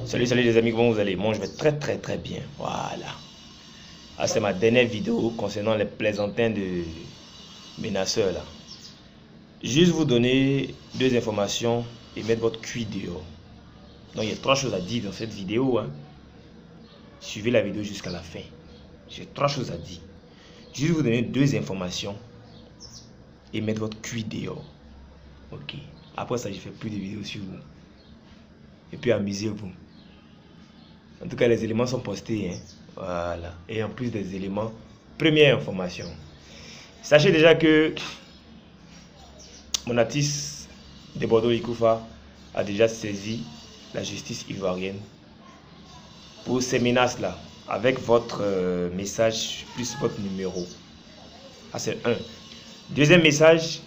Salut les amis, comment vous allez? Moi je vais très bien. Voilà. Ah, c'est ma dernière vidéo concernant les plaisantins de menaceurs là. Juste vous donner deux informations et mettre votre cuit dehors. Donc il y a trois choses à dire dans cette vidéo. Suivez la vidéo jusqu'à la fin. J'ai trois choses à dire. Juste vous donner deux informations et mettre votre cuit dehors. Ok. Après ça, je fais plus de vidéos sur vous. Et puis amusez-vous. En tout cas, les éléments sont postés. Voilà. Et en plus des éléments, première information. Sachez déjà que mon artiste de Bordeaux Likoufa a déjà saisi la justice ivoirienne pour ces menaces-là, avec votre message plus votre numéro. Ah, c'est un. Deuxième message,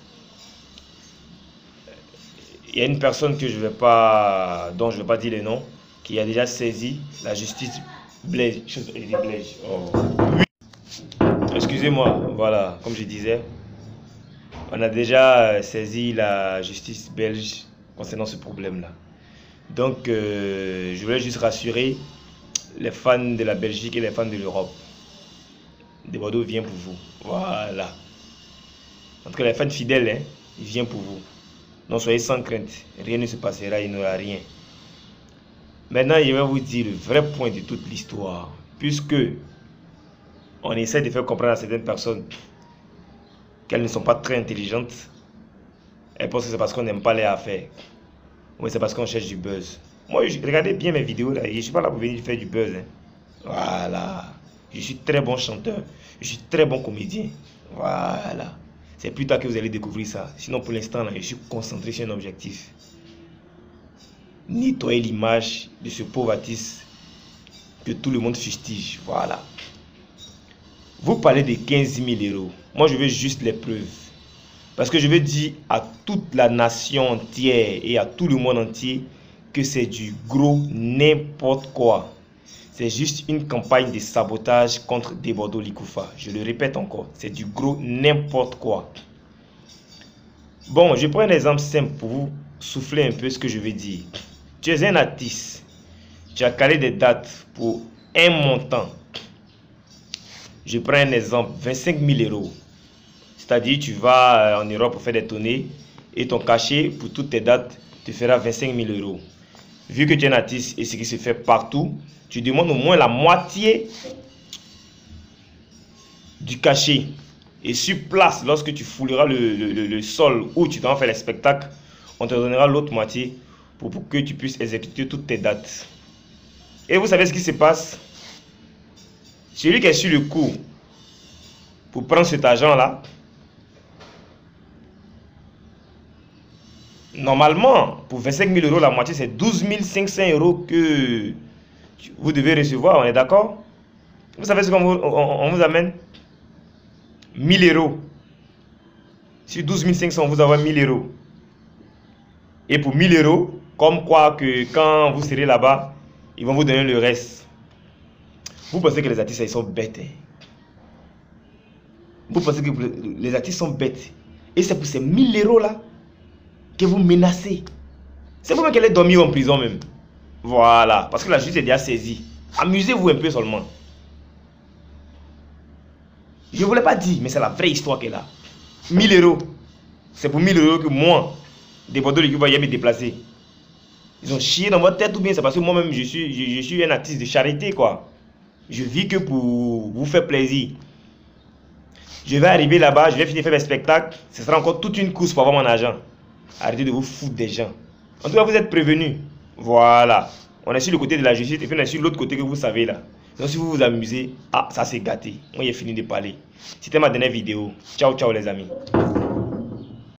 il y a une personne que dont je ne vais pas dire le nom, qui a déjà saisi la justice belge. Oh. Excusez-moi, voilà, comme je disais, on a déjà saisi la justice belge concernant ce problème-là. Donc, je voulais juste rassurer les fans de la Belgique et les fans de l'Europe. De Bordeaux vient pour vous. Voilà. En tout cas, les fans fidèles, ils viennent pour vous. Non, soyez sans crainte. Rien ne se passera, il n'y aura rien. Maintenant, je vais vous dire le vrai point de toute l'histoire. Puisque on essaie de faire comprendre à certaines personnes qu'elles ne sont pas très intelligentes. Elles pensent que c'est parce qu'on n'aime pas les affaires. Oui, c'est parce qu'on cherche du buzz. Moi, regardez bien mes vidéos là. Je ne suis pas là pour venir faire du buzz. Voilà. Je suis très bon chanteur. Je suis très bon comédien. Voilà. C'est plus tard que vous allez découvrir ça. Sinon, pour l'instant, je suis concentré sur un objectif. Nettoyer l'image de ce pauvre artiste que tout le monde fustige. Voilà. Vous parlez de 15 000 euros. Moi, je veux juste les preuves. Parce que je veux dire à toute la nation entière et à tout le monde entier que c'est du gros n'importe quoi. C'est juste une campagne de sabotage contre De Bordeaux Likoufa. Je le répète encore, c'est du gros n'importe quoi. Bon, je prends un exemple simple pour vous souffler un peu ce que je veux dire. Tu es un artiste. Tu as calé des dates pour un montant. Je prends un exemple, 25 000 euros. C'est-à-dire, tu vas en Europe pour faire des tournées et ton cachet pour toutes tes dates te fera 25 000 euros. Vu que tu es un artiste et ce qui se fait partout, tu demandes au moins la moitié du cachet. Et sur place, lorsque tu fouleras le sol où tu dois faire les spectacles, on te donnera l'autre moitié pour que tu puisses exécuter toutes tes dates. Et vous savez ce qui se passe? Celui qui est sur le coup pour prendre cet argent-là, normalement, pour 25 000 euros, la moitié, c'est 12 500 euros que vous devez recevoir, on est d'accord? Vous savez ce qu'on vous amène? 1000 euros. Sur 12 500, on vous envoie 1000 euros. Et pour 1000 euros, comme quoi que quand vous serez là-bas, ils vont vous donner le reste. Vous pensez que les artistes, ils sont bêtes. Vous pensez que les artistes sont bêtes. Et c'est pour ces 1000 euros là que vous menacez. C'est vous-même qui allez dormir en prison même. Voilà. Parce que la justice est déjà saisie. Amusez-vous un peu seulement. Je ne voulais pas dire, mais c'est la vraie histoire qu'elle a. 1000 euros. C'est pour 1000 euros que moi, des Bordeaux Likoufa, va me déplacer. Ils ont chié dans votre tête ou bien c'est parce que moi-même je suis un artiste de charité quoi. Je vis que pour vous faire plaisir. Je vais arriver là-bas, je vais finir faire mes spectacles. Ce sera encore toute une course pour avoir mon argent. Arrêtez de vous foutre des gens. En tout cas, vous êtes prévenus. Voilà. On est sur le côté de la justice et puis on est sur l'autre côté que vous savez là. Donc si vous vous amusez, ça c'est gâté. Moi j'ai fini de parler. C'était ma dernière vidéo. Ciao, ciao les amis.